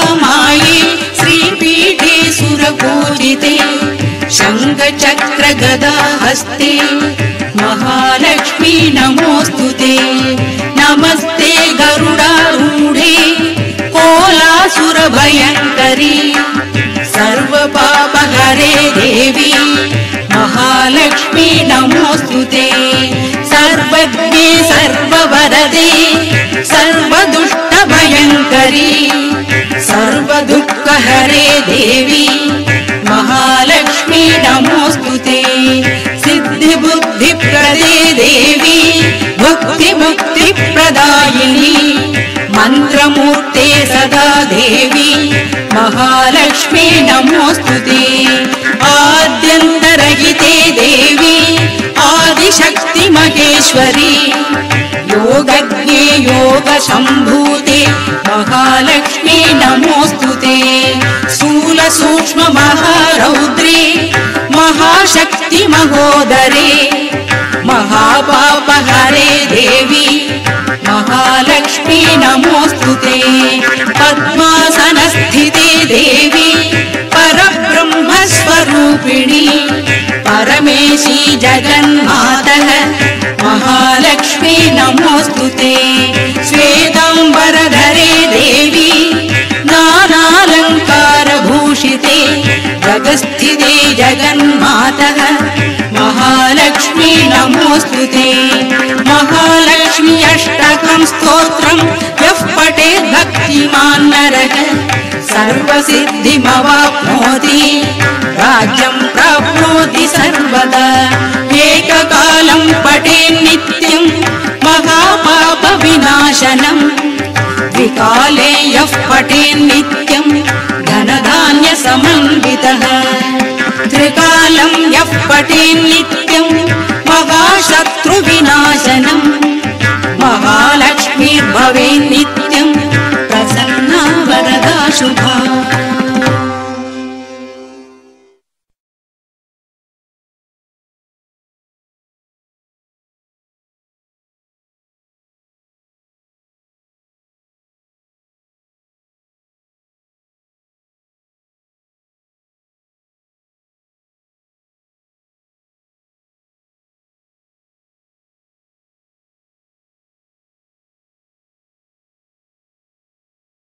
महामाये श्रीपीठे सुरपूजिते शङ्खचक्र गदा हस्ते महालक्ष्मी नमोऽस्तुते नमस्ते गरुडारूढे कोलासुरभयङ्करी सर्वपापहरे देवी महालक्ष्मी नमोऽस्तुते सर्वज्ञे सर्ववरदे सर्वदुष्टभयङ्करी सर्वदुःखहरे देवी महालक्ष्मी नमोऽस्तुते सिद्धिबुद्धिप्रदे देवी भुक्तिमुक्तिप्रदायिनी मन्त्रमूर्ते सदा देवी महालक्ष्मी नमोऽस्तुते आद्यन्तरहिते देवी आदिशक्ति महेश्वरी योगज्ञे योगसम्भूते महालक्ष्मी नमोऽस्तुते स्थूलसूक्ष्म महारौद्रे महाशक्ति महोदरे महापापहरे देवी महालक्ष्मी नमोऽस्तुते पद्मासनस्थिते देवी परब्रह्मस्वरूपिणी परमेशी जगन्मातः महालक्ष्मी नमोऽस्तुते श्वेताम्बरधरे देवी नानालङ्कारभूषिते जगस्थिते जगन्मातः महालक्ष्मी नमोऽस्तुते महालक्ष्मी अष्टकं स्तोत्रं यः पठेत् भक्तिमान् नरः सर्वसिद्धिमवाप्नोति राज्यं प्राप्नोति सर्वदा एककालं पठेत् नित्यं महापापविनाशनम् द्विकाले यः पठेत् नित्यं धनधान्यसमन्वितः त्रिकालं यः पठेत् नित्यं महाशत्रुविनाशनम्